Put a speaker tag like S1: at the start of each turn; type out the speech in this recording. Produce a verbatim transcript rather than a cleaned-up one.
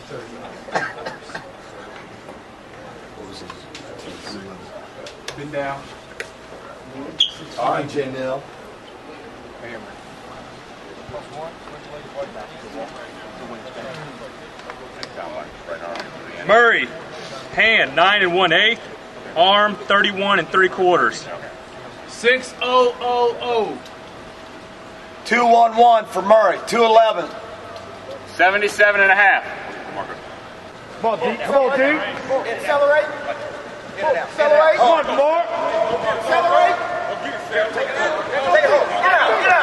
S1: Been down.
S2: All right, J Nell.
S3: Murray, hand nine and one eighth, arm thirty-one and three quarters.
S1: Six oh oh oh.
S2: Two one one for Murray. Two eleven.
S3: Seventy-seven and a half.
S1: Come on, D. Come on, D.
S2: Accelerate. Accelerate.
S1: Come on, DeMar.
S2: Accelerate. Take it out. Get out. Get out.